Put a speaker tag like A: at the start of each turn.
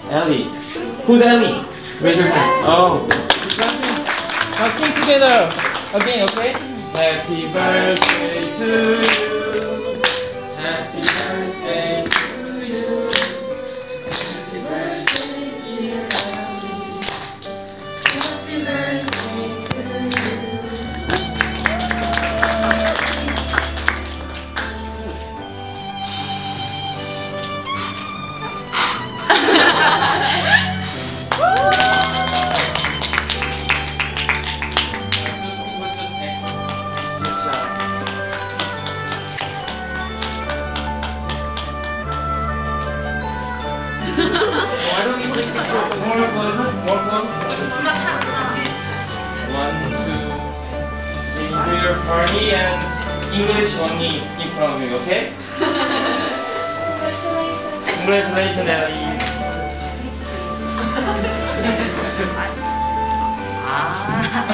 A: Ellie. Who's Ellie? Raise your hand. Oh. Now sing together. Again, okay? Happy birthday to you. Happy birthday to you. Happy birthday, dear Ellie. Happy birthday to you. Why don't you just more closer? More close? One, two, three. Do your party and English only in front of you, okay? Congratulations, Ellie.